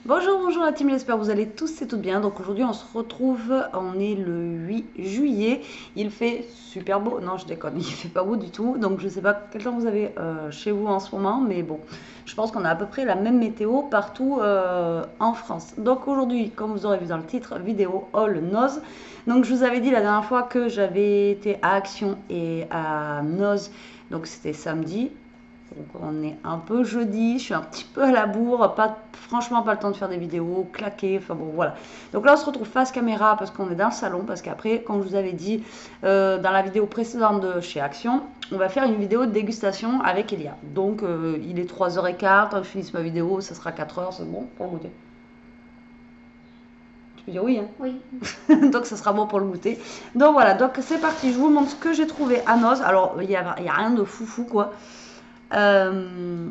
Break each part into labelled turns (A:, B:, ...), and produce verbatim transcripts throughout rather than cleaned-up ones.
A: Bonjour, bonjour la team, j'espère que vous allez tous et toutes bien. Donc aujourd'hui on se retrouve, on est le huit juillet, il fait super beau, non je déconne, il fait pas beau du tout. Donc je sais pas quel temps vous avez euh, chez vous en ce moment, mais bon, je pense qu'on a à peu près la même météo partout euh, en France. Donc aujourd'hui, comme vous aurez vu dans le titre, vidéo All Nose. Donc je vous avais dit la dernière fois que j'avais été à Action et à Nose, donc c'était samedi. Donc on est un peu jeudi, je suis un petit peu à la bourre, pas, franchement pas le temps de faire des vidéos, claquer, enfin bon voilà. Donc là on se retrouve face caméra parce qu'on est dans le salon, parce qu'après, comme je vous avais dit euh, dans la vidéo précédente de chez Action, on va faire une vidéo de dégustation avec Elia. Donc euh, il est trois heures quinze, tant que je finisse ma vidéo, ça sera quatre heures, c'est bon pour le goûter. Tu peux dire oui, hein?
B: Oui.
A: Donc ça sera bon pour le goûter. Donc voilà, donc c'est parti, je vous montre ce que j'ai trouvé à Noz. Alors il n'y a, y a rien de foufou quoi. Euh,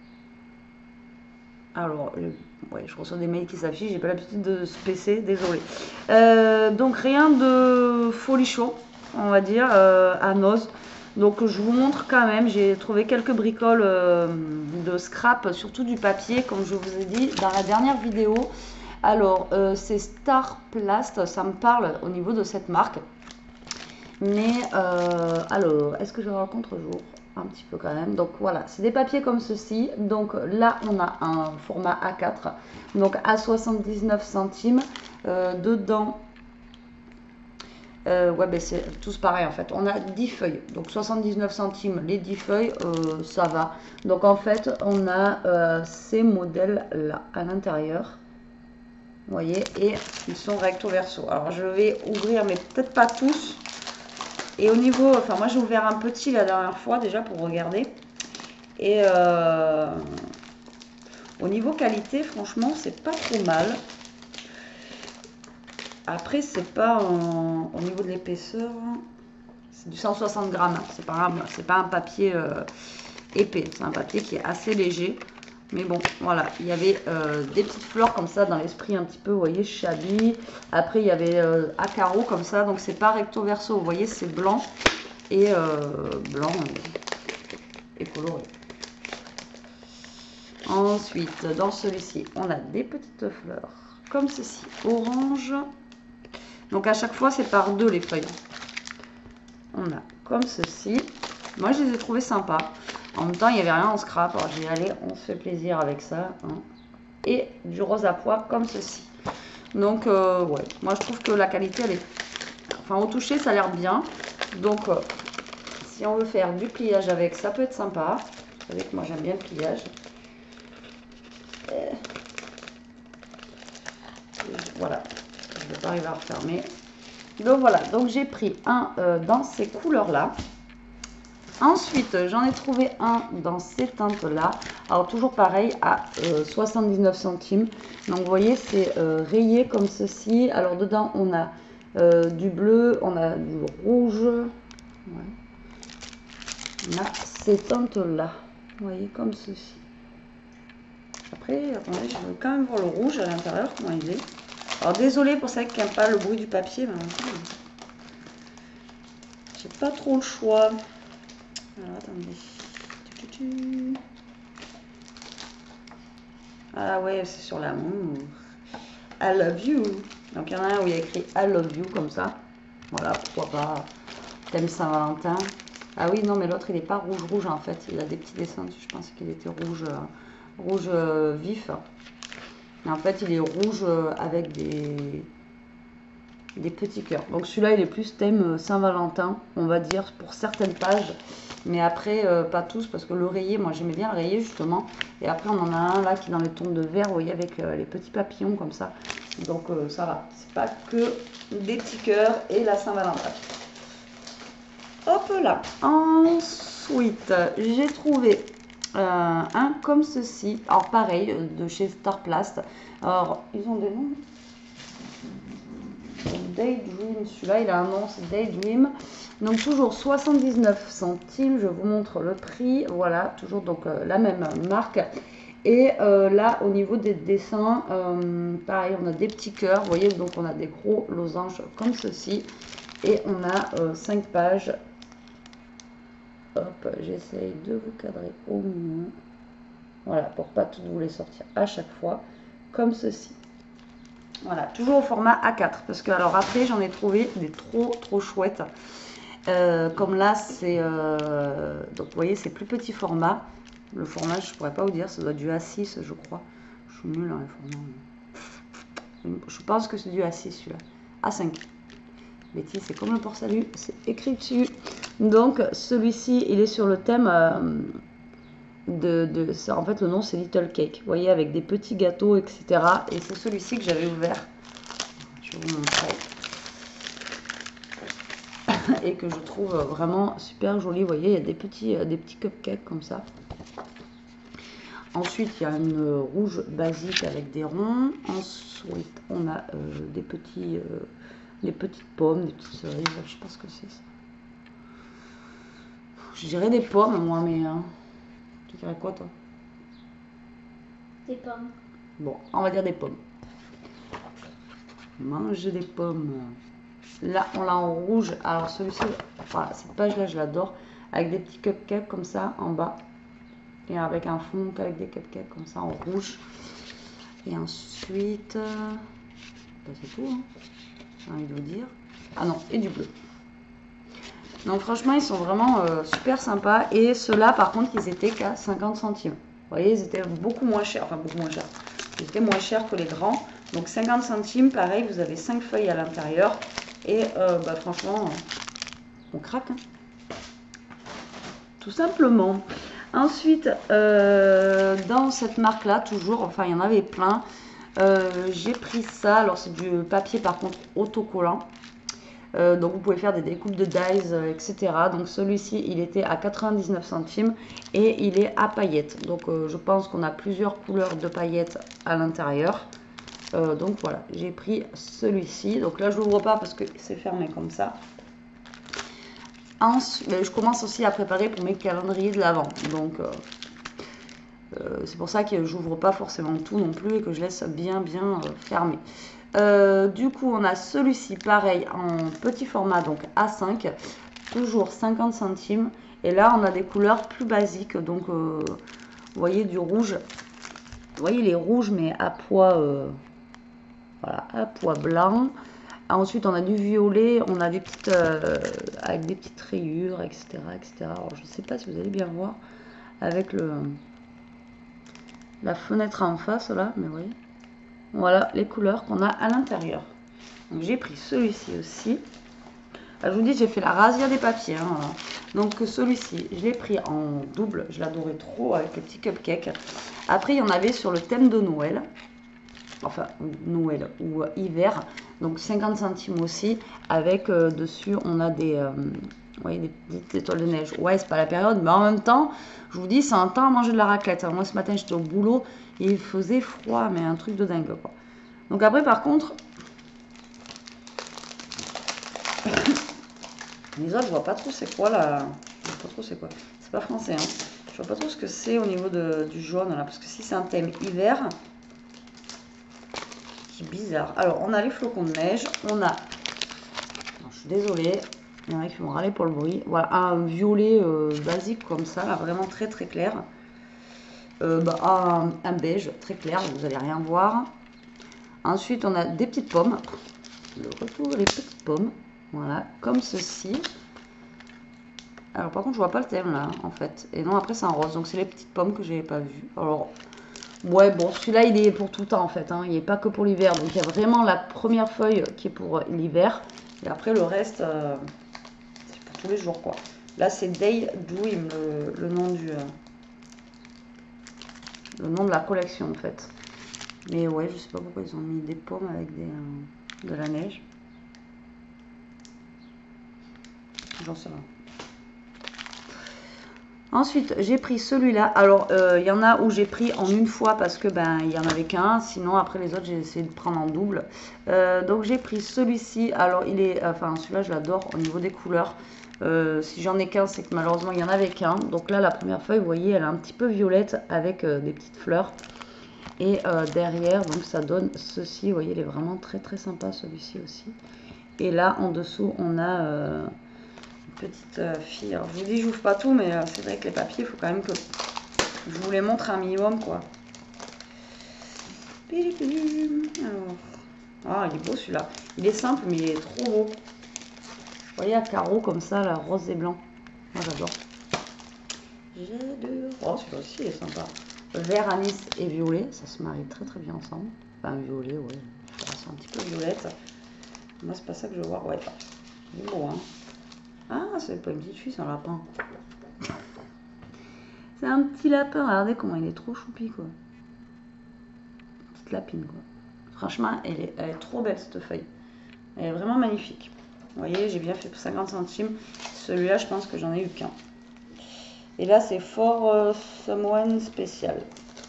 A: Alors, euh, ouais, je reçois des mails qui s'affichent, j'ai pas l'habitude de se P C, désolé. Euh, donc rien de folichon, on va dire, euh, à Noz. Donc je vous montre quand même, j'ai trouvé quelques bricoles euh, de scrap, surtout du papier, comme je vous ai dit dans la dernière vidéo. Alors, euh, c'est Star Plast, ça me parle au niveau de cette marque. Mais euh, alors, est-ce que je vais avoir le contre-jour? Un petit peu quand même. Donc voilà, c'est des papiers comme ceci. Donc là, on a un format A quatre, donc à soixante-dix-neuf centimes. Euh, dedans, euh, ouais, ben c'est tous pareil en fait. On a dix feuilles, donc soixante-dix-neuf centimes les dix feuilles, euh, ça va. Donc en fait, on a euh, ces modèles là à l'intérieur. Vous voyez, et ils sont recto verso. Alors je vais ouvrir, mais peut-être pas tous. Et au niveau, enfin moi j'ai ouvert un petit la dernière fois déjà pour regarder. Et euh, au niveau qualité, franchement, c'est pas trop mal. Après, c'est pas en, au niveau de l'épaisseur, c'est du cent soixante grammes. C'est pas, c'est pas un papier euh, épais, c'est un papier qui est assez léger. Mais bon, voilà, il y avait euh, des petites fleurs comme ça dans l'esprit un petit peu, vous voyez, shabby. Après, il y avait euh, à carreaux comme ça, donc c'est pas recto verso, vous voyez, c'est blanc et euh, blanc et coloré. Ensuite, dans celui-ci, on a des petites fleurs comme ceci, orange. Donc à chaque fois, c'est par deux les feuilles. On a comme ceci. Moi, je les ai trouvées sympas. En même temps, il n'y avait rien en scrap. Alors, j'y allais, on se fait plaisir avec ça. Hein. Et du rose à pois comme ceci. Donc, euh, ouais, moi, je trouve que la qualité, elle est... Enfin, au toucher, ça a l'air bien. Donc, euh, si on veut faire du pliage avec, ça peut être sympa. Vous savez que moi, j'aime bien le pliage. Et... Voilà, je ne vais pas arriver à refermer. Donc voilà, donc j'ai pris un euh, dans ces couleurs là. Ensuite j'en ai trouvé un dans ces teintes là. Alors toujours pareil à euh, soixante-dix-neuf centimes. Donc vous voyez c'est euh, rayé comme ceci. Alors dedans on a euh, du bleu, on a du rouge. Ouais. On a ces teintes là. Vous voyez comme ceci. Après attendez, je veux quand même voir le rouge à l'intérieur comment il est. Alors désolé pour ceux qui n'aiment pas le bruit du papier, mais j'ai pas trop le choix. Alors attendez. Ah ouais, c'est sur l'amour. I love you. Donc il y en a un où il y a écrit I love you comme ça. Voilà, pourquoi pas. Thème Saint-Valentin. Ah oui, non, mais l'autre il n'est pas rouge rouge en fait. Il a des petits dessins dessus. Je pensais qu'il était rouge, euh, rouge euh, vif. Mais en fait, il est rouge euh, avec des des petits cœurs. Donc celui-là, il est plus thème Saint-Valentin, on va dire, pour certaines pages. Mais après, euh, pas tous, parce que le rayé, moi j'aimais bien le rayé justement. Et après, on en a un là qui est dans les tons de vert, vous voyez, avec euh, les petits papillons comme ça. Donc euh, ça va. C'est pas que des petits cœurs et la Saint-Valentin. Hop là. Ensuite, j'ai trouvé euh, un comme ceci. Alors pareil, de chez Star Plast. Alors, ils ont des noms. Daydream, celui-là il a un nom, c'est Daydream. Donc toujours soixante-dix-neuf centimes, je vous montre le prix. Voilà, toujours donc euh, la même marque. Et euh, là au niveau des dessins, euh, pareil, on a des petits cœurs, vous voyez, donc on a des gros losanges comme ceci. Et on a euh, cinq pages. Hop, j'essaye de vous cadrer au mieux. Voilà, pour pas toutes vous les sortir à chaque fois. comme ceci. Voilà, toujours au format A quatre, parce que alors après j'en ai trouvé des trop trop chouettes. Euh, comme là c'est euh, donc vous voyez c'est plus petit format. Le format je pourrais pas vous dire, ça doit être du A six je crois. Je suis nulle dans les formats. Je pense que c'est du A six celui-là. A cinq. Betty, c'est comme le port-salut, c'est écrit dessus. Donc celui-ci il est sur le thème euh, de, de ça, en fait le nom c'est Little Cake. Vous voyez avec des petits gâteaux et cetera. Et c'est celui-ci que j'avais ouvert. Je vais vous montrer. Et que je trouve vraiment super joli. Vous voyez, il y a des petits, des petits cupcakes comme ça. Ensuite, il y a une rouge basique avec des ronds. Ensuite, on a euh, des, petits, euh, des petites pommes, des petites cerises. Je sais pas ce que c'est ça. Je dirais des pommes, moi, mais... Hein. Tu dirais quoi, toi?
B: Des pommes.
A: Bon, on va dire des pommes. Manger des pommes. Là, on l'a en rouge. Alors, celui-ci, voilà, cette page-là, je l'adore. Avec des petits cupcakes comme ça en bas. Et avec un fond avec des cupcakes comme ça en rouge. Et ensuite, bah, c'est tout, hein. J'ai envie de vous dire. Ah non, et du bleu. Donc, franchement, ils sont vraiment euh, super sympas. Et ceux-là, par contre, ils étaient qu'à cinquante centimes. Vous voyez, ils étaient beaucoup moins chers. Enfin, beaucoup moins chers. Ils étaient moins chers que les grands. Donc, cinquante centimes, pareil, vous avez cinq feuilles à l'intérieur. Et euh, bah, franchement, on craque. Hein. Tout simplement. Ensuite, euh, dans cette marque-là, toujours, enfin, il y en avait plein. Euh, j'ai pris ça. Alors, c'est du papier, par contre, autocollant. Euh, donc, vous pouvez faire des découpes de dies, euh, et cetera. Donc, celui-ci, il était à quatre-vingt-dix-neuf centimes et il est à paillettes. Donc, euh, je pense qu'on a plusieurs couleurs de paillettes à l'intérieur. Euh, donc voilà, j'ai pris celui-ci. Donc là, je l'ouvre pas parce que c'est fermé comme ça. Ensuite, je commence aussi à préparer pour mes calendriers de l'Avent. Donc euh, euh, c'est pour ça que j'ouvre pas forcément tout non plus et que je laisse bien bien euh, fermé. Euh, du coup, on a celui-ci pareil en petit format, donc A cinq, toujours cinquante centimes. Et là, on a des couleurs plus basiques. Donc euh, vous voyez du rouge. Vous voyez les rouges mais à pois. Euh, Voilà, à pois blanc. Ensuite, on a du violet, on a des petites, euh, avec des petites rayures, et cetera, et cetera. Alors, je ne sais pas si vous allez bien voir avec le, la fenêtre en face, là, mais oui. Voilà les couleurs qu'on a à l'intérieur. Donc, j'ai pris celui-ci aussi. Là, je vous dis, j'ai fait la razzia des papiers. Hein, voilà. Donc, celui-ci, je l'ai pris en double. Je l'adorais trop avec les petits cupcakes. Après, il y en avait sur le thème de Noël. Enfin Noël ou euh, hiver, donc cinquante centimes aussi, avec euh, dessus on a des, euh, ouais, des petites étoiles de neige. Ouais, c'est pas la période, mais en même temps, je vous dis, c'est un temps à manger de la raclette. Moi ce matin j'étais au boulot, et il faisait froid, mais un truc de dingue quoi. Donc après par contre, les autres je vois pas trop c'est quoi là, je vois pas trop c'est quoi, c'est pas français, hein. Je vois pas trop ce que c'est au niveau de, du jaune là, parce que si c'est un thème hiver, bizarre. Alors, on a les flocons de neige. On a... Non, je suis désolée. Il y en a qui vont râler pour le bruit. Voilà, un violet euh, basique comme ça. Là, vraiment très très clair. Euh, bah, un, un beige très clair. Vous n'allez rien voir. Ensuite, on a des petites pommes. Le retour des petites pommes. Voilà, comme ceci. Alors, par contre, je vois pas le thème là, en fait. Et non, après, c'est en rose. Donc, c'est les petites pommes que je n'avais pas vues. Alors... Ouais, bon, celui-là, il est pour tout le temps, en fait. Hein. Il n'est pas que pour l'hiver. Donc, il y a vraiment la première feuille qui est pour l'hiver. Et après, le reste, euh, c'est pour tous les jours, quoi. Là, c'est Day Dream, le, le nom du... Euh, le nom de la collection, en fait. Mais ouais, je sais pas pourquoi ils ont mis des pommes avec des, euh, de la neige. J'en sais rien. Ensuite, j'ai pris celui-là. Alors, il euh, y en a où j'ai pris en une fois parce que ben il y en avait qu'un. Sinon, après les autres, j'ai essayé de prendre en double. Euh, donc, j'ai pris celui-ci. Alors, il est, enfin, celui-là, je l'adore au niveau des couleurs. Euh, si j'en ai qu'un, c'est que malheureusement, il y en avait qu'un. Donc là, la première feuille, vous voyez, elle est un petit peu violette avec euh, des petites fleurs. Et euh, derrière, donc ça donne ceci. Vous voyez, il est vraiment très très sympa celui-ci aussi. Et là, en dessous, on a... Euh, petite euh, fille. Alors, je vous dis, j'ouvre pas tout, mais euh, c'est vrai que les papiers, il faut quand même que je vous les montre un minimum, quoi. Alors, ah, il est beau celui-là. Il est simple, mais il est trop beau. Vous voyez, à carreaux comme ça, là, rose et blanc. Moi, j'adore. J'adore. Oh, celui-là aussi, il est sympa. Vert, anis et violet, ça se marie très très bien ensemble. Enfin, violet, ouais. C'est un petit peu violette. Moi, c'est pas ça que je vois. Ouais, il est beau, hein. Ah, c'est pas une petite fille, c'est un lapin. C'est un petit lapin. Regardez comment il est trop choupi, quoi. Petite lapine, quoi. Franchement, elle est, elle est trop belle, cette feuille. Elle est vraiment magnifique. Vous voyez, j'ai bien fait pour cinquante centimes. Celui-là, je pense que j'en ai eu qu'un. Et là, c'est For euh, Someone Special.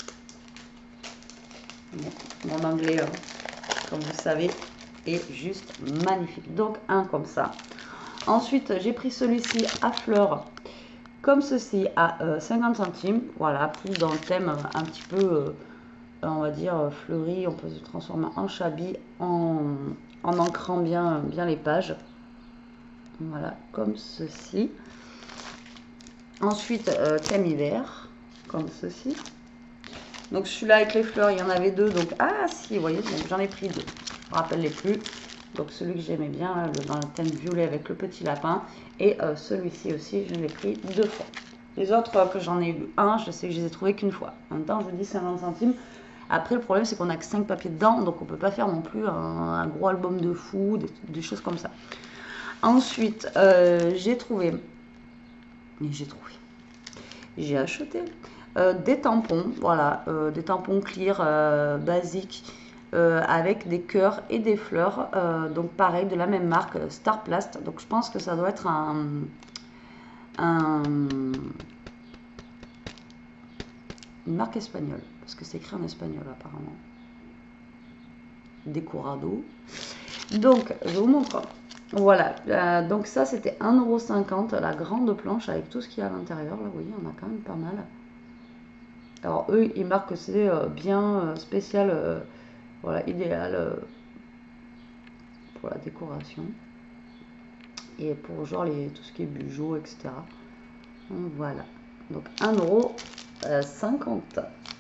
A: Bon, mon anglais, euh, comme vous savez, est juste magnifique. Donc, un comme ça. Ensuite, j'ai pris celui-ci à fleurs, comme ceci, à euh, cinquante centimes. Voilà, plus dans le thème euh, un petit peu, euh, on va dire, euh, fleuri. On peut se transformer en chablis, en, en ancrant bien, bien les pages. Voilà, comme ceci. Ensuite, euh, thème hiver, comme ceci. Donc celui-là avec les fleurs, il y en avait deux. Donc, ah si, vous voyez, j'en ai pris deux. Je me rappelle les plus. Donc celui que j'aimais bien, là, le, dans le thème violet avec le petit lapin. Et euh, celui-ci aussi, je l'ai pris deux fois. Les autres euh, que j'en ai eu un, je sais que je les ai trouvés qu'une fois. En même temps, je vous dis cinquante centimes. Après, le problème, c'est qu'on n'a que cinq papiers dedans. Donc on ne peut pas faire non plus un, un gros album de fou, des, des choses comme ça. Ensuite, euh, j'ai trouvé... J'ai trouvé... J'ai acheté euh, des tampons, voilà, euh, des tampons clear euh, basiques euh, avec des cœurs et des fleurs. Euh, donc pareil, de la même marque, Star Plast. Donc je pense que ça doit être un, un une marque espagnole, parce que c'est écrit en espagnol apparemment. Decorado. Donc je vous montre. Voilà, euh, donc ça c'était un euro cinquante, la grande planche avec tout ce qu'il y a à l'intérieur. Là, vous voyez, on a quand même pas mal. Alors eux, ils marquent que c'est euh, bien euh, spécial, euh, voilà, idéal euh, pour la décoration. Et pour genre les, tout ce qui est bijoux, et cetera. Donc, voilà, donc un euro cinquante.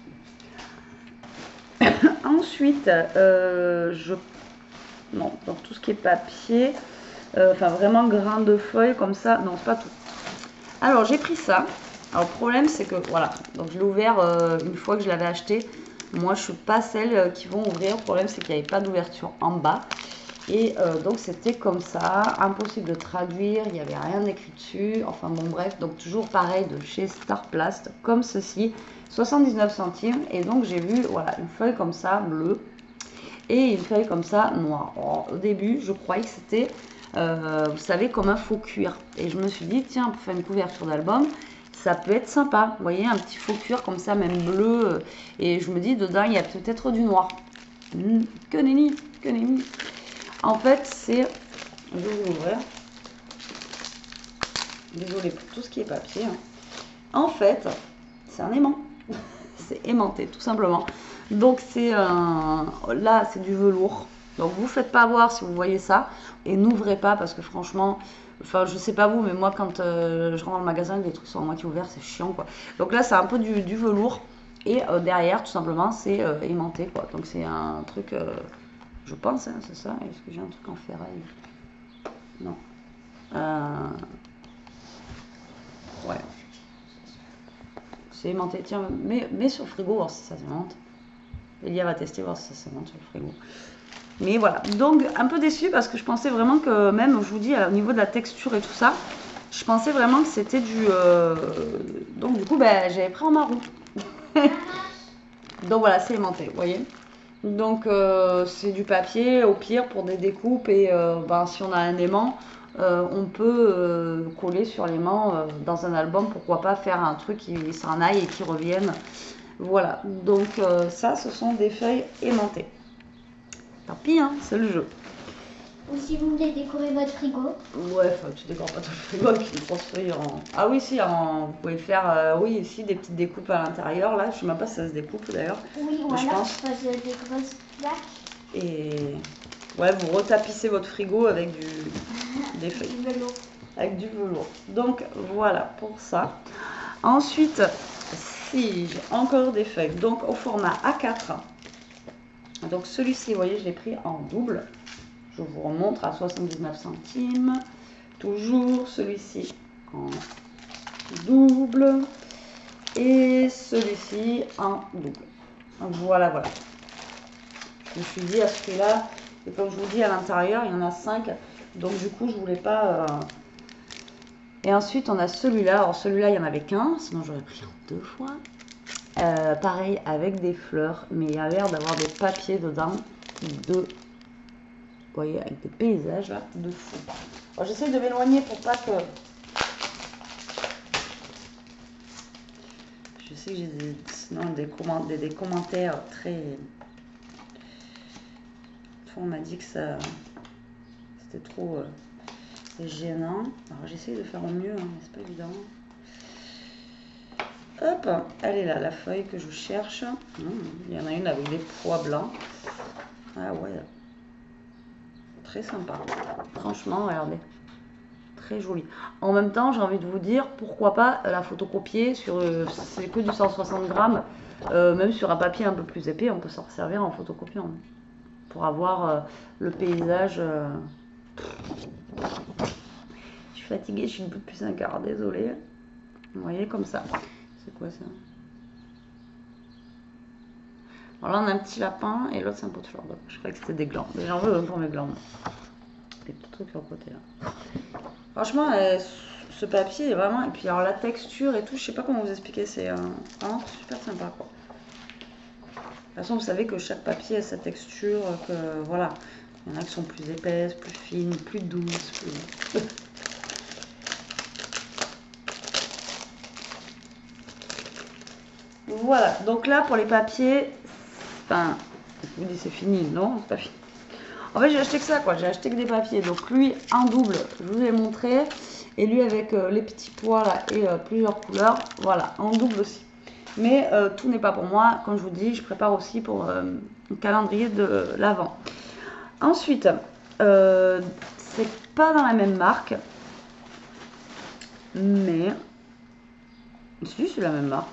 A: Ensuite, euh, je... Non, donc tout ce qui est papier... Euh, enfin vraiment grain de feuilles comme ça, non c'est pas tout. Alors j'ai pris ça. Alors le problème c'est que voilà, donc je l'ai ouvert euh, une fois que je l'avais acheté. Moi je suis pas celle qui vont ouvrir. Le problème c'est qu'il n'y avait pas d'ouverture en bas et euh, donc c'était comme ça, impossible de traduire, il n'y avait rien écrit dessus. Enfin bon bref, donc toujours pareil de chez Star Plast comme ceci, soixante-dix-neuf centimes. Et donc j'ai vu voilà une feuille comme ça bleue et une feuille comme ça noire. Alors, au début je croyais que c'était Euh, vous savez, comme un faux cuir. Et je me suis dit, tiens, pour faire une couverture d'album, ça peut être sympa. Vous voyez, un petit faux cuir comme ça, même bleu. Et je me dis, dedans, il y a peut-être du noir. Mmh, que nenni, que nenni. En fait, c'est... Je vais vous l'ouvrir. Désolée pour tout ce qui est papier. Hein. En fait, c'est un aimant. C'est aimanté, tout simplement. Donc, c'est un... Là, c'est du velours. Donc vous faites pas voir si vous voyez ça et n'ouvrez pas parce que franchement, enfin je sais pas vous mais moi quand euh, je rentre dans le magasin les trucs sont à moitié ouverts, c'est chiant quoi. Donc là c'est un peu du, du velours et euh, derrière tout simplement c'est euh, aimanté quoi. Donc c'est un truc, euh, je pense hein, c'est ça. Est-ce que j'ai un truc en ferraille? Non. Euh... Ouais. C'est aimanté. Tiens, mets, mets sur le frigo voir si ça s'aimante. Elia va tester voir si ça s'aimante sur le frigo. Mais voilà, donc un peu déçue parce que je pensais vraiment que même, je vous dis, au niveau de la texture et tout ça, je pensais vraiment que c'était du... Euh... Donc du coup, ben, j'avais pris en marron. Donc voilà, c'est aimanté, vous voyez. Donc euh, c'est du papier, au pire, pour des découpes. Et euh, ben, si on a un aimant, euh, on peut euh, coller sur l'aimant euh, dans un album. Pourquoi pas faire un truc qui s'en aille et qui revienne. Voilà, donc euh, ça, ce sont des feuilles aimantées. Tant pis, hein, c'est le jeu.
B: Ou si vous voulez décorer votre frigo.
A: Ouais, enfin, tu décores pas tout le frigo avec une grosse feuille en... Ah oui, si, en... vous pouvez faire, euh, oui, ici, des petites découpes à l'intérieur, là. Je sais même pas si ça se découpe, d'ailleurs.
B: Oui,
A: mais
B: voilà,
A: je pense.
B: je pose des grosses plaques.
A: Et... Ouais, vous retapissez votre frigo avec du... des feuilles.
B: Du velours.
A: Avec du velours. Donc, voilà, pour ça. Ensuite, si j'ai encore des feuilles, donc au format A quatre. Donc celui-ci, vous voyez, je l'ai pris en double. Je vous remontre à soixante-dix-neuf centimes. Toujours celui-ci en double. Et celui-ci en double. Voilà, voilà. Je me suis dit à ce prix-là, et comme je vous dis à l'intérieur, il y en a cinq. Donc du coup, je voulais pas... Euh... Et ensuite, on a celui-là. Alors celui-là, il n'y en avait qu'un, sinon j'aurais pris en deux fois. Euh, pareil, avec des fleurs, mais il y a l'air d'avoir des papiers dedans. De... Vous voyez, avec des paysages là, de fou. J'essaie de m'éloigner pour pas que... Je sais que j'ai des, sinon des, comment, des, des commentaires très... On m'a dit que ça... C'était trop euh, gênant. Alors j'essaie de faire au mieux, hein, mais c'est pas évident. Hop, elle est là, la feuille que je cherche. Mmh, il y en a une avec des pois blancs. Ah ouais. Très sympa. Franchement, regardez. Très joli. En même temps, j'ai envie de vous dire, pourquoi pas la photocopier sur... Euh, c'est que du cent soixante grammes. Euh, même sur un papier un peu plus épais, on peut s'en servir en photocopiant. Pour avoir euh, le paysage... Euh... Je suis fatiguée, je suis depuis cinq heures, désolée. Vous voyez, comme ça. C'est quoi ça? Alors là, on a un petit lapin et l'autre, c'est un pot de fleurs. Je croyais que c'était des glands. Mais j'en veux un pour mes glands. Des petits trucs sur le côté là. Franchement, euh, ce papier est vraiment... Et puis alors la texture et tout, je sais pas comment vous expliquer. C'est euh, vraiment super sympa quoi. De toute façon, vous savez que chaque papier a sa texture, que voilà. Il y en a qui sont plus épaisses, plus fines, plus douces. Plus... Voilà, donc là pour les papiers, enfin, je vous dis c'est fini, non, c'est pas fini. En fait j'ai acheté que ça quoi, j'ai acheté que des papiers, donc lui en double, je vous ai montré, et lui avec euh, les petits pois là et euh, plusieurs couleurs, voilà, en double aussi. Mais euh, tout n'est pas pour moi, comme je vous dis, je prépare aussi pour euh, un calendrier de l'Avent. Ensuite, euh, c'est pas dans la même marque, mais si c'est la même marque.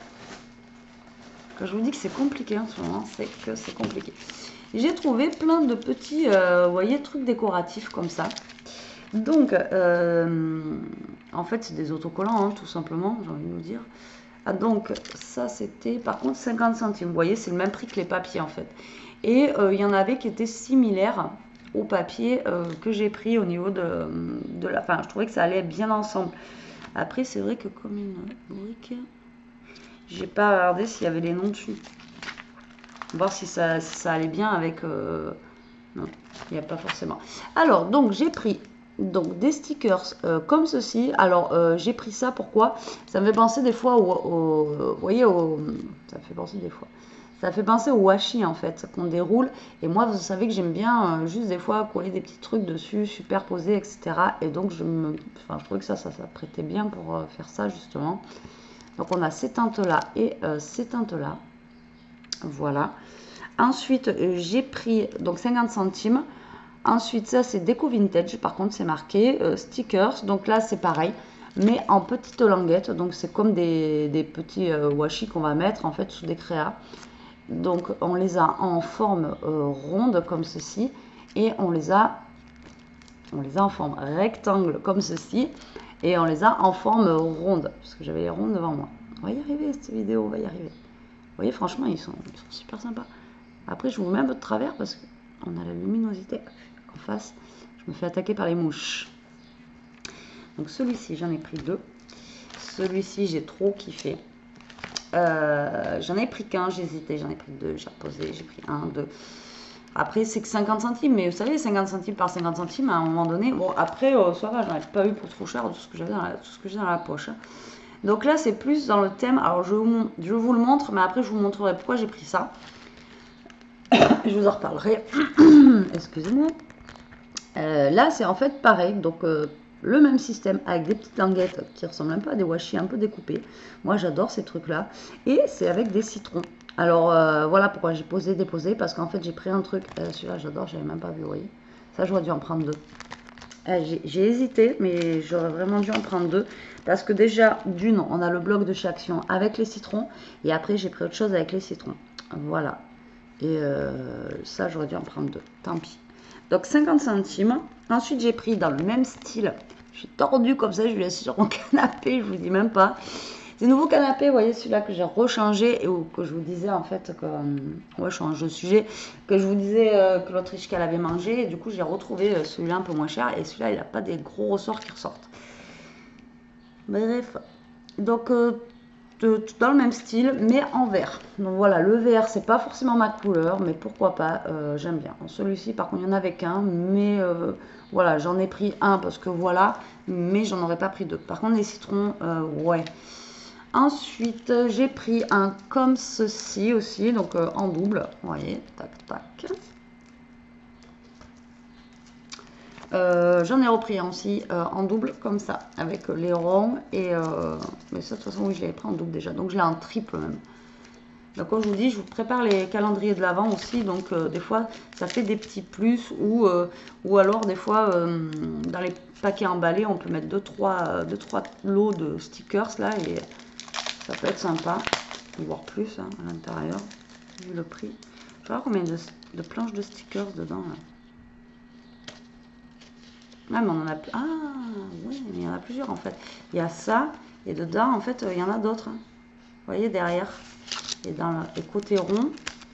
A: Quand je vous dis que c'est compliqué en ce moment, c'est que c'est compliqué. J'ai trouvé plein de petits, euh, vous voyez, trucs décoratifs comme ça. Donc, euh, en fait, c'est des autocollants, hein, tout simplement, j'ai envie de vous dire. Ah, donc, ça, c'était par contre cinquante centimes. Vous voyez, c'est le même prix que les papiers, en fait. Et euh, il y en avait qui étaient similaires au papier euh, que j'ai pris au niveau de, de la... Enfin, je trouvais que ça allait bien ensemble. Après, c'est vrai que comme une brique... J'ai pas regardé s'il y avait les noms dessus. Voir si ça, si ça allait bien avec... Euh... Non, il n'y a pas forcément. Alors, donc, j'ai pris donc, des stickers euh, comme ceci. Alors, euh, j'ai pris ça, pourquoi? Ça me fait penser des fois au... au vous voyez, au, ça me fait penser des fois. Ça fait penser au washi, en fait, qu'on déroule. Et moi, vous savez que j'aime bien euh, juste des fois coller des petits trucs dessus, superposer, et cetera. Et donc, je me... Enfin, je trouvais que ça, ça, ça prêtait bien pour euh, faire ça, justement. Donc on a ces teintes-là et euh, ces teintes-là. Voilà. Ensuite, euh, j'ai pris donc cinquante centimes. Ensuite, ça c'est Déco Vintage. Par contre, c'est marqué euh, stickers. Donc là, c'est pareil, mais en petites languettes. Donc c'est comme des, des petits euh, washi qu'on va mettre en fait sous des créas. Donc on les a en forme euh, ronde comme ceci. Et on les a, on les a en forme rectangle comme ceci. Et on les a en forme ronde, parce que j'avais les rondes devant moi. On va y arriver, cette vidéo, on va y arriver. Vous voyez, franchement, ils sont, ils sont super sympas. Après, je vous mets un peu de travers, parce qu'on a la luminosité en face. Je me fais attaquer par les mouches. Donc celui-ci, j'en ai pris deux. Celui-ci, j'ai trop kiffé. Euh, j'en ai pris qu'un, j'ai hésité, j'en ai pris deux, j'ai reposé, j'ai pris un, deux... Après, c'est que cinquante centimes, mais vous savez, cinquante centimes par cinquante centimes, à un moment donné, bon, après, euh, ça va, j'en ai pas eu pour trop cher, tout ce que j'avais dans, dans la poche. Donc là, c'est plus dans le thème, alors je vous, je vous le montre, mais après, je vous montrerai pourquoi j'ai pris ça. Je vous en reparlerai. Excusez-moi. Euh, là, c'est en fait pareil, donc euh, le même système, avec des petites languettes qui ressemblent un peu à des washi, un peu découpés. Moi, j'adore ces trucs-là. Et c'est avec des citrons. Alors euh, voilà pourquoi j'ai posé, déposé, parce qu'en fait j'ai pris un truc, euh, celui-là j'adore, j'avais même pas vu, vous voyez. Ça j'aurais dû en prendre deux. Euh, j'ai hésité, mais j'aurais vraiment dû en prendre deux, parce que déjà, d'une, on a le bloc de chez Action avec les citrons, et après j'ai pris autre chose avec les citrons. Voilà. Et euh, ça, j'aurais dû en prendre deux. Tant pis. Donc cinquante centimes. Ensuite, j'ai pris dans le même style. Je suis tordue comme ça. Je lui ai assis sur mon canapé. Je vous dis même pas. Ces nouveaux canapés, vous voyez, celui-là que j'ai rechangé et où, que je vous disais en fait que. Ouais, je change de sujet. Que je vous disais euh, que l'Autriche qu'elle avait mangé. Et du coup, j'ai retrouvé celui-là un peu moins cher. Et celui-là, il n'a pas des gros ressorts qui ressortent. Bref. Donc. Euh, dans le même style mais en vert. Donc voilà, le vert c'est pas forcément ma couleur mais pourquoi pas, euh, j'aime bien. Celui-ci par contre il y en avait qu'un mais euh, voilà, j'en ai pris un parce que voilà, mais j'en aurais pas pris deux. Par contre les citrons, euh, ouais. Ensuite j'ai pris un comme ceci aussi, donc euh, en double, vous voyez, tac tac. Euh, j'en ai repris aussi euh, en double comme ça avec les ronds et euh, mais ça de toute façon oui je l'avais pris en double déjà, donc je l'ai en triple même. Donc comme je vous dis, je vous prépare les calendriers de l'Avent aussi, donc euh, des fois ça fait des petits plus ou, euh, ou alors des fois euh, dans les paquets emballés on peut mettre deux trois lots de stickers là et ça peut être sympa, voire plus hein, à l'intérieur vu le prix. Je vais voir combien de, de planches de stickers dedans là. Ah, mais on en a plus. Ah, oui, mais il y en a plusieurs en fait. Il y a ça, et dedans, en fait, il y en a d'autres. Hein. Vous voyez, derrière. Et dans le côté rond.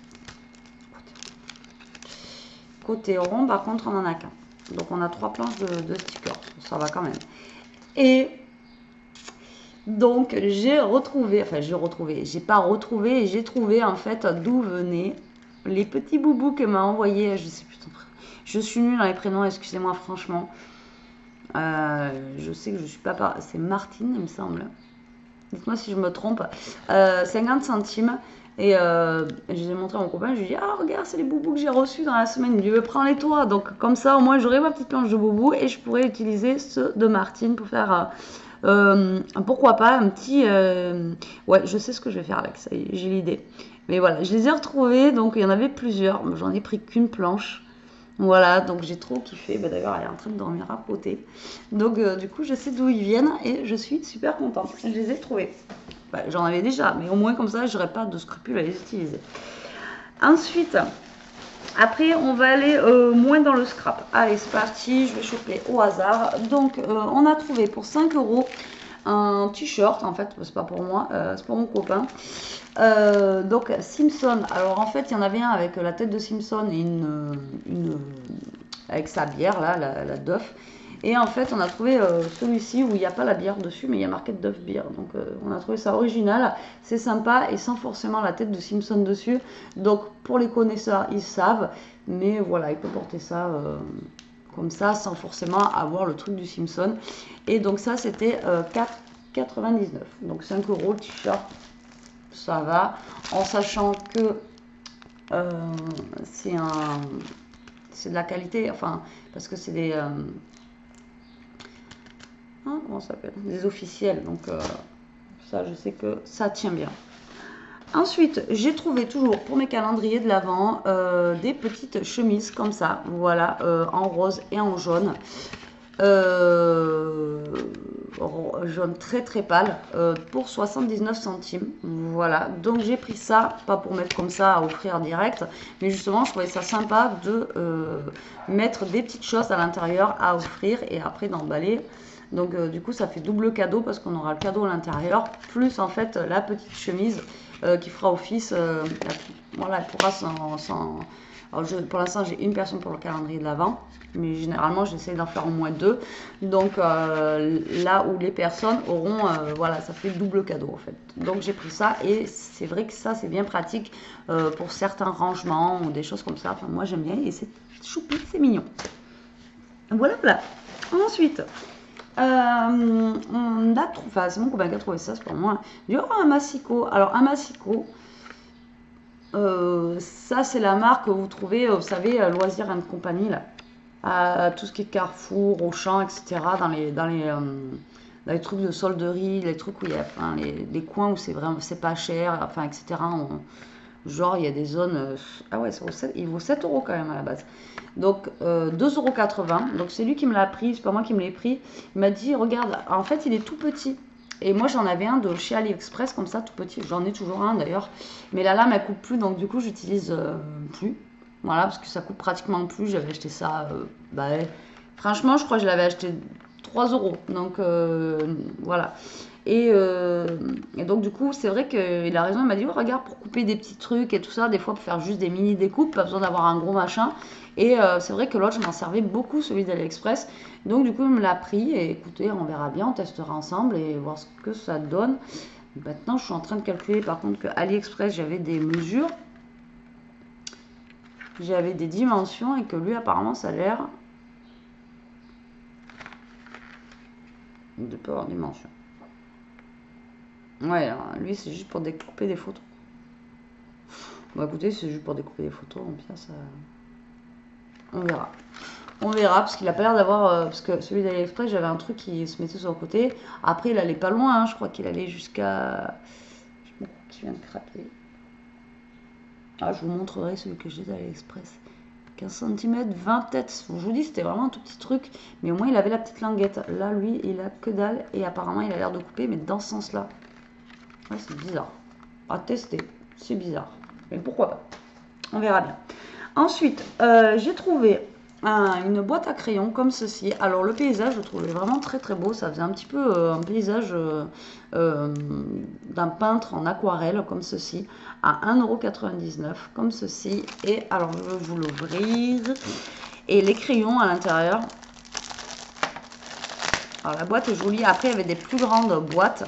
A: Côté rond, par contre, on n'en a qu'un. Donc, on a trois planches de, de stickers. Ça va quand même. Et donc, j'ai retrouvé, enfin, j'ai retrouvé, j'ai pas retrouvé, j'ai trouvé en fait d'où venaient les petits boubous que m'a envoyé, je sais plus ton prénom. Je suis nulle dans les prénoms, excusez-moi franchement. Euh, je sais que je suis pas par... C'est Martine, il me semble. Dites-moi si je me trompe. Euh, cinquante centimes. Et euh, je les ai montré à mon copain. Je lui ai dit, ah regarde, c'est les boubous que j'ai reçus dans la semaine. Il me dit, prends-les toi. Donc comme ça, au moins, j'aurai ma petite planche de boubous et je pourrais utiliser ceux de Martine pour faire... Euh, pourquoi pas un petit... Euh... Ouais, je sais ce que je vais faire avec ça. J'ai l'idée. Mais voilà, je les ai retrouvés. Donc il y en avait plusieurs. J'en ai pris qu'une planche. Voilà, donc j'ai trop kiffé. Bah, d'ailleurs, elle est en train de dormir à côté. Donc, euh, du coup, je sais d'où ils viennent et je suis super contente. Je les ai trouvés. Bah, j'en avais déjà, mais au moins comme ça, j'aurais pas de scrupules à les utiliser. Ensuite, après, on va aller euh, moins dans le scrap. Allez, c'est parti. Je vais choper au hasard. Donc, euh, on a trouvé pour cinq euros un t-shirt. En fait, c'est pas pour moi, euh, c'est pour mon copain. Euh, donc Simpson, alors en fait il y en avait un avec la tête de Simpson et une, une avec sa bière là, la, la Duff, et en fait on a trouvé euh, celui-ci où il n'y a pas la bière dessus mais il y a marqué Duff Beer, donc euh, on a trouvé ça original, c'est sympa et sans forcément la tête de Simpson dessus, donc pour les connaisseurs ils savent, mais voilà il peut porter ça euh, comme ça sans forcément avoir le truc du Simpson, et donc ça c'était euh, quatre euros quatre-vingt-dix-neuf, donc cinq euros le t-shirt. Ça va, en sachant que euh, c'est un, c'est de la qualité, enfin, parce que c'est des, euh, hein, comment ça s'appelle, des officiels, donc euh, ça, je sais que ça tient bien. Ensuite, j'ai trouvé toujours pour mes calendriers de l'Avent euh, des petites chemises comme ça, voilà, euh, en rose et en jaune. Euh, jaune très très pâle euh, pour soixante-dix-neuf centimes, voilà, donc j'ai pris ça pas pour mettre comme ça à offrir direct, mais justement je trouvais ça sympa de euh, mettre des petites choses à l'intérieur à offrir et après d'emballer, donc euh, du coup ça fait double cadeau parce qu'on aura le cadeau à l'intérieur plus en fait la petite chemise euh, qui fera office, euh, voilà, elle pourra s'en... s'en Alors je, pour l'instant, j'ai une personne pour le calendrier de l'Avent, mais généralement, j'essaie d'en faire au moins deux. Donc euh, là où les personnes auront, euh, voilà, ça fait double cadeau en fait. Donc j'ai pris ça et c'est vrai que ça, c'est bien pratique euh, pour certains rangements ou des choses comme ça. Enfin, moi, j'aime bien et c'est choupi, c'est mignon. Voilà, voilà. Ensuite, euh, on a trouvé, enfin, c'est mon copain qui a trouvé ça, c'est pour moi. Du oh, un massicot. Alors, un massicot. Euh, ça, c'est la marque que vous trouvez, vous savez, Loisirs and Compagnie, là. À tout ce qui est Carrefour, Auchan, et cetera. Dans les, dans les, euh, dans les trucs de solderie, les trucs où il y a, enfin, les, les coins où c'est vraiment, c'est pas cher, enfin, et cetera. On, genre, il y a des zones, euh, ah ouais, ça vaut sept, il vaut sept euros quand même à la base. Donc, euh, deux euros quatre-vingts. Donc, c'est lui qui me l'a pris, c'est pas moi qui me l'ai pris. Il m'a dit, regarde, en fait, il est tout petit. Et moi j'en avais un de chez AliExpress comme ça tout petit, j'en ai toujours un d'ailleurs, mais la lame elle coupe plus donc du coup j'utilise euh, plus, voilà parce que ça coupe pratiquement plus. J'avais acheté ça, euh, bah, franchement je crois que je l'avais acheté trois euros, donc euh, voilà. Et, euh, et donc du coup c'est vrai qu'il a raison, il m'a dit oh, regarde pour couper des petits trucs et tout ça, des fois pour faire juste des mini découpes, pas besoin d'avoir un gros machin. Et euh, c'est vrai que l'autre je m'en servais beaucoup, celui d'AliExpress. Donc du coup il me l'a pris et écoutez on verra bien, on testera ensemble et voir ce que ça donne. Maintenant je suis en train de calculer par contre que AliExpress j'avais des mesures, j'avais des dimensions et que lui apparemment ça a l'air de pas avoir de dimensions. Ouais, alors, lui c'est juste pour découper des photos. Bon écoutez, c'est juste pour découper des photos, donc bien ça... On verra. On verra, parce qu'il a pas l'air d'avoir... Euh, parce que celui d'AliExpress, j'avais un truc qui se mettait sur le côté. Après, il allait pas loin, hein, je crois qu'il allait jusqu'à... Je sais pas qui vient de craquer. Ah, je vous montrerai celui que j'ai d'AliExpress. quinze centimètres, vingt peut-être. Je vous dis, c'était vraiment un tout petit truc. Mais au moins, il avait la petite languette. Là, lui, il a que dalle. Et apparemment, il a l'air de couper, mais dans ce sens-là. Ouais, c'est bizarre. À tester. C'est bizarre. Mais pourquoi pas? On verra bien. Ensuite, euh, j'ai trouvé un, une boîte à crayons comme ceci. Alors, le paysage, je le trouvais vraiment très très beau. Ça faisait un petit peu euh, un paysage euh, euh, d'un peintre en aquarelle comme ceci. À un euro quatre-vingt-dix-neuf comme ceci. Et alors, je vais vous l'ouvrir. Et les crayons à l'intérieur. Alors, la boîte est jolie. Après, il y avait des plus grandes boîtes.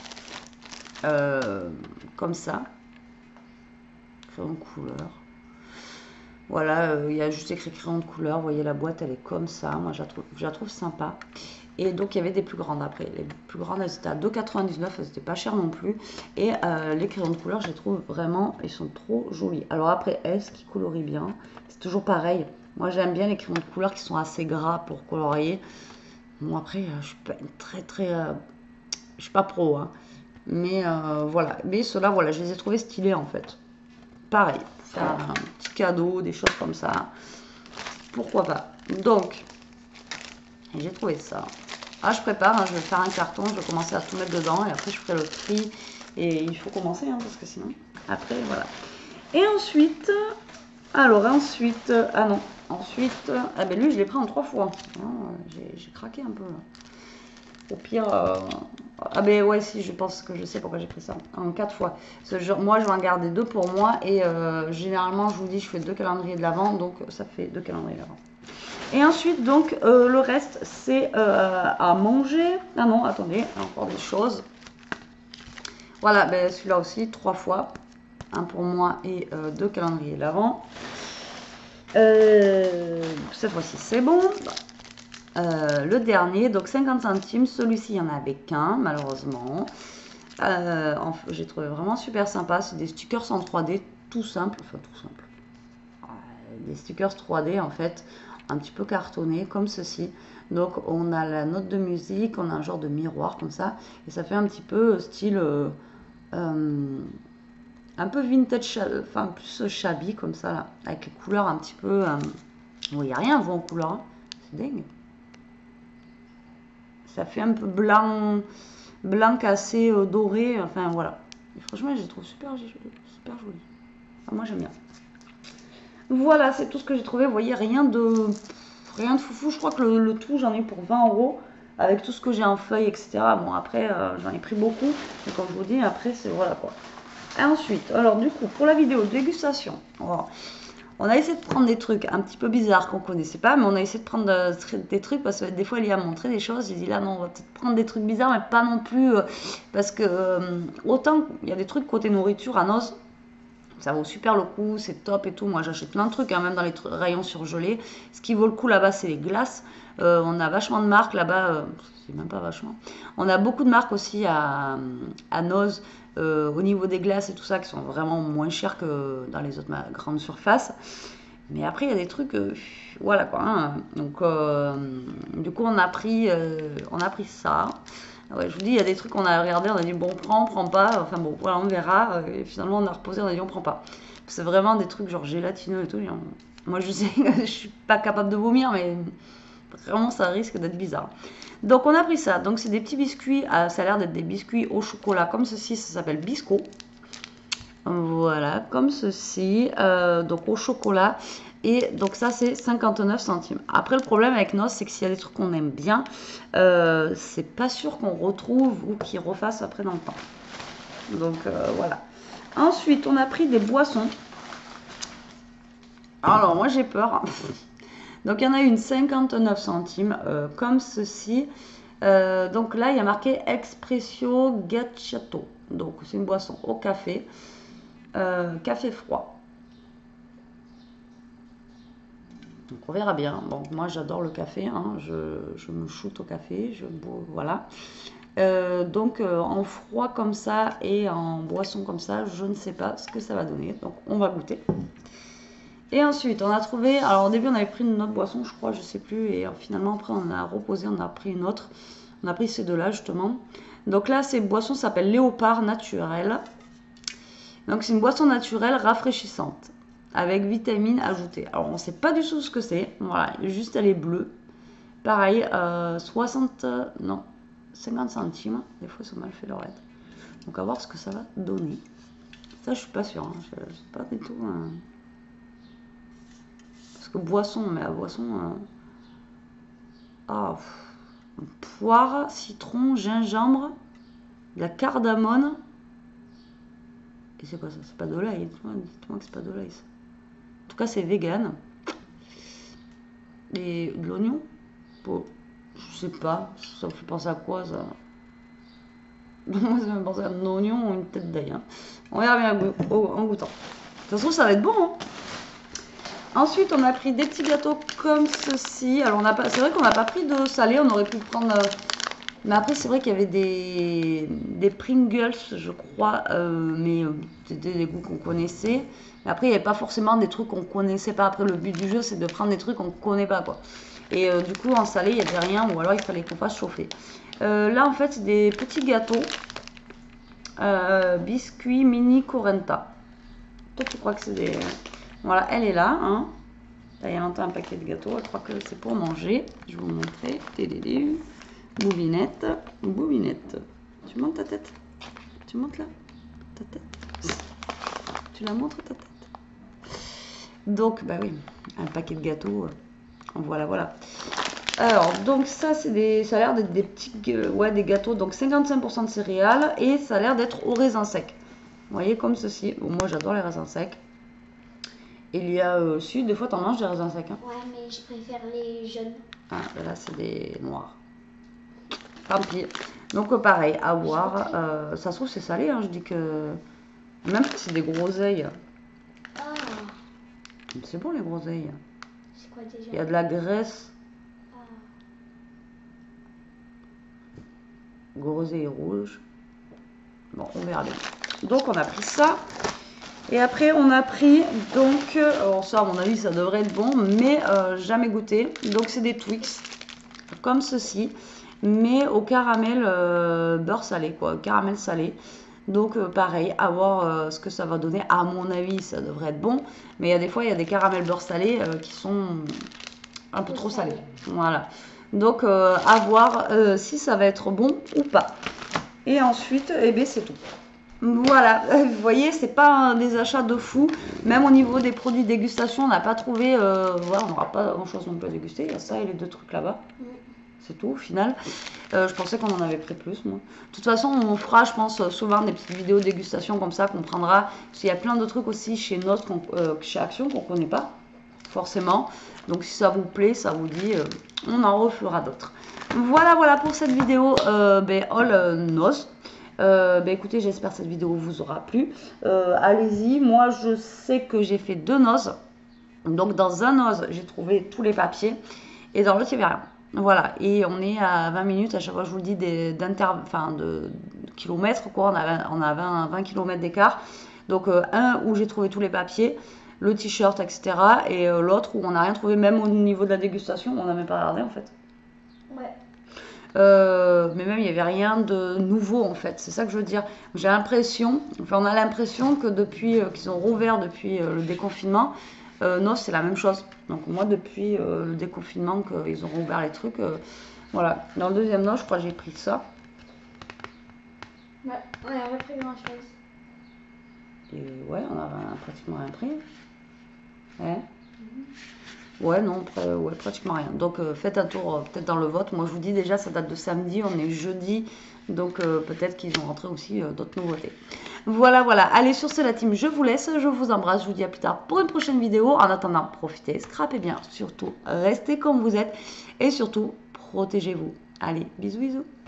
A: Euh, comme ça. Crayon couleur. Voilà, il euh, y a juste écrit crayon de couleur. Vous voyez, la boîte, elle est comme ça. Moi, je la trouve, je la trouve sympa. Et donc, il y avait des plus grandes après. Les plus grandes, elles étaient à deux euros quatre-vingt-dix-neuf. Elles n'étaient pas chères non plus. Et euh, les crayons de couleur, je les trouve vraiment, ils sont trop jolis. Alors après, est-ce qu'ils colorient bien? C'est toujours pareil. Moi, j'aime bien les crayons de couleur qui sont assez gras pour colorier. Bon, après, je suis pas très, très... Euh, je suis pas pro, hein. Mais euh, voilà. Mais ceux-là, voilà, je les ai trouvés stylés, en fait. Pareil. Faire un petit cadeau, des choses comme ça. Pourquoi pas. Donc, j'ai trouvé ça. Ah, je prépare, hein, je vais faire un carton, je vais commencer à tout mettre dedans et après je ferai le tri. Et il faut commencer, hein, parce que sinon, après, voilà. Et ensuite, alors ensuite, ah non, ensuite, ah ben lui, je l'ai pris en trois fois. J'ai craqué un peu. Au pire, euh, ah ben ouais, si, je pense que je sais pourquoi j'ai pris ça. En quatre fois. Ce genre, moi, je vais en garder deux pour moi. Et euh, généralement, je vous dis, je fais deux calendriers de l'avant. Donc, ça fait deux calendriers de l'avant. Et ensuite, donc, euh, le reste, c'est euh, à manger. Ah non, attendez, encore des choses. Voilà, ben, celui-là aussi, trois fois. Un pour moi et euh, deux calendriers de l'avant. Euh, cette fois-ci, c'est bon. Euh, le dernier, donc cinquante centimes, celui-ci, il n'y en avait qu'un, malheureusement. Euh, J'ai trouvé vraiment super sympa. C'est des stickers en trois D, tout simple, enfin tout simple. Euh, des stickers trois D, en fait, un petit peu cartonnés, comme ceci. Donc, on a la note de musique, on a un genre de miroir, comme ça. Et ça fait un petit peu style... Euh, euh, un peu vintage, enfin plus shabby, comme ça, là, avec les couleurs un petit peu... Euh, bon, il n'y a rien, vous, en couleur, hein. C'est dingue. Ça fait un peu blanc, blanc cassé, euh, doré, enfin voilà. Et franchement, je les trouve super, super jolis. Enfin, moi, j'aime bien. Voilà, c'est tout ce que j'ai trouvé. Vous voyez, rien de, rien de foufou. Je crois que le, le tout, j'en ai pour vingt euros. Avec tout ce que j'ai en feuilles, et cetera. Bon, après, euh, j'en ai pris beaucoup. Mais comme je vous dis, après, c'est voilà quoi. Et ensuite, alors du coup, pour la vidéo de dégustation, voilà. On a essayé de prendre des trucs un petit peu bizarres qu'on connaissait pas, mais on a essayé de prendre de, des trucs parce que des fois, il y a montré des choses. J'ai dit là, non, on va peut-être prendre des trucs bizarres, mais pas non plus. Euh, parce que euh, autant il y a des trucs côté nourriture à Noz, ça vaut super le coup, c'est top et tout. Moi, j'achète plein de trucs, hein, même dans les rayons surgelés. Ce qui vaut le coup là-bas, c'est les glaces. Euh, on a vachement de marques là-bas, euh, c'est même pas vachement. On a beaucoup de marques aussi à, à Noz. Euh, au niveau des glaces et tout ça qui sont vraiment moins chers que dans les autres grandes surfaces, mais après il y a des trucs euh, voilà quoi, hein. Donc euh, du coup on a pris euh, on a pris ça, ouais, je vous dis il y a des trucs qu'on a regardé, on a dit bon on prend, on prend pas, enfin bon voilà on verra, et finalement on a reposé, on a dit on prend pas. C'est vraiment des trucs genre gélatineux et tout. Moi je sais je suis pas capable de vomir, mais vraiment ça risque d'être bizarre. Donc on a pris ça. Donc c'est des petits biscuits. Ah, ça a l'air d'être des biscuits au chocolat comme ceci. Ça s'appelle Bisco. Voilà, comme ceci. Euh, donc au chocolat. Et donc ça c'est cinquante-neuf centimes. Après le problème avec Noz, c'est que s'il y a des trucs qu'on aime bien, euh, c'est pas sûr qu'on retrouve ou qu'ils refassent après dans le temps. Donc euh, voilà. Ensuite on a pris des boissons. Alors moi j'ai peur. Donc il y en a une cinquante-neuf centimes euh, comme ceci. Euh, donc là il y a marqué Expresso Ghiacciato. Donc c'est une boisson au café. Euh, café froid. Donc on verra bien. Bon, moi j'adore le café, hein. je, je me shoot au café, je bois, voilà. Euh, donc euh, en froid comme ça et en boisson comme ça, je ne sais pas ce que ça va donner. Donc on va goûter. Et ensuite on a trouvé, alors au début on avait pris une autre boisson, je crois, je sais plus, et finalement après on a reposé, on a pris une autre. On a pris ces deux-là justement. Donc là cette boisson s'appelle Léopard Naturel. Donc c'est une boisson naturelle rafraîchissante, avec vitamines ajoutées. Alors on ne sait pas du tout ce que c'est. Voilà, juste elle est bleue. Pareil, euh, soixante, non, cinquante centimes. Des fois ils sont mal fait leur aide. Donc à voir ce que ça va donner. Ça je suis pas sûre. Hein. Je, je sais pas du tout. Hein. Parce que boisson, mais la boisson. Euh... Ah, poire, citron, gingembre, de la cardamone. Et c'est quoi ça? C'est pas de l'ail. Dites-moi que c'est pas de l'ail ça. En tout cas, c'est vegan. Et de l'oignon? Bon, je sais pas. Ça me fait penser à quoi ça? Moi, ça me fait penser à un oignon ou une tête d'ail. Hein. On verra bien en goûtant. De toute façon, ça va être bon. Hein. Ensuite, on a pris des petits gâteaux comme ceci. Alors, c'est vrai qu'on n'a pas pris de salé. On aurait pu prendre. Euh, mais après, c'est vrai qu'il y avait des, des Pringles, je crois. Euh, mais euh, c'était des goûts qu'on connaissait. Mais après, il n'y avait pas forcément des trucs qu'on connaissait pas. Après, le but du jeu, c'est de prendre des trucs qu'on connaît pas, quoi. Et euh, du coup, en salé, il n'y avait rien. Ou alors, il fallait qu'on fasse chauffer. Euh, là, en fait, c'est des petits gâteaux. Euh, biscuits mini Corenta. Toi, tu crois que c'est des... Voilà, elle est là. Hein. Là, il y a longtemps un paquet de gâteaux. Je crois que c'est pour manger. Je vais vous montrer. Tédédé. Bouvinette. Bouvinette. Tu montes ta tête. Tu montes là. Ta tête. Tu la montres ta tête. Donc, bah oui, un paquet de gâteaux. Voilà, voilà. Alors, donc ça, c'est des, ça a l'air d'être des petits, ouais, des gâteaux. Donc, cinquante-cinq pour cent de céréales et ça a l'air d'être au raisin sec. Vous voyez, comme ceci. Bon, moi, j'adore les raisins secs. Il y a euh, aussi, des fois, t'en manges des raisins secs. Hein.
B: Ouais, mais je préfère les jaunes.
A: Ah, ben là, c'est des noirs. Tant pis. Donc, euh, pareil, à voir. Euh, ça se trouve, c'est salé. Hein, je dis que. Même si c'est des groseilles.
B: Ah.
A: C'est bon, les groseilles.
B: C'est quoi déjà?
A: Il y a de la graisse.
B: Ah.
A: Groseilles rouges. Bon, on verra bien. Donc, on a pris ça. Et après, on a pris, donc, alors ça, à mon avis, ça devrait être bon, mais euh, jamais goûté. Donc, c'est des Twix, comme ceci, mais au caramel euh, beurre salé, quoi, caramel salé. Donc, euh, pareil, à voir euh, ce que ça va donner. À mon avis, ça devrait être bon, mais il y a des fois, il y a des caramels beurre salé euh, qui sont un peu trop salés. Voilà. Donc, euh, à voir euh, si ça va être bon ou pas. Et ensuite, eh bien, c'est tout. Voilà, vous voyez, c'est pas des achats de fou. Même au niveau des produits dégustation, on n'a pas trouvé. Euh, voilà, on n'aura pas grand chose non plus à déguster. Il y a ça et les deux trucs là-bas. Mm. C'est tout au final. Euh, je pensais qu'on en avait pris plus, moi. De toute façon, on fera, je pense, souvent des petites vidéos de dégustation comme ça qu'on prendra. Parce qu'il y a plein de trucs aussi chez Noz, euh, chez Action, qu'on connaît pas, forcément. Donc si ça vous plaît, ça vous dit, euh, on en refera d'autres. Voilà, voilà pour cette vidéo euh, ben, All euh, Noz. Euh, bah écoutez, j'espère que cette vidéo vous aura plu. Euh, Allez-y, moi je sais que j'ai fait deux Noz. Donc dans un Noz, j'ai trouvé tous les papiers et dans l'autre, il n'y avait rien. Voilà, et on est à vingt minutes, à chaque fois je vous le dis, d'inter, enfin de, de kilomètres, quoi. On a, on a vingt, vingt kilomètres d'écart. Donc euh, un où j'ai trouvé tous les papiers, le t-shirt, et cetera. Et euh, l'autre où on n'a rien trouvé, même au niveau de la dégustation, on n'a même pas regardé en fait.
B: Ouais.
A: Euh, mais même il n'y avait rien de nouveau en fait, c'est ça que je veux dire. J'ai l'impression, enfin on a l'impression que depuis euh, qu'ils ont rouvert depuis euh, le déconfinement, euh, non c'est la même chose. Donc moi depuis euh, le déconfinement qu'ils ont rouvert les trucs, euh, Voilà, dans le deuxième lot, je crois que j'ai pris ça.
B: Ouais, on n'a pas pris grand chose.
A: Et ouais, on a pratiquement rien pris. Ouais. Ouais, non, ouais, pratiquement rien. Donc euh, faites un tour euh, peut-être dans le vote. Moi je vous dis déjà, ça date de samedi, on est jeudi. Donc euh, peut-être qu'ils ont rentré aussi euh, d'autres nouveautés. Voilà, voilà. Allez, sur ce la team, je vous laisse. Je vous embrasse. Je vous dis à plus tard pour une prochaine vidéo. En attendant, profitez, scrapez bien. Surtout, restez comme vous êtes. Et surtout, protégez-vous. Allez, bisous, bisous.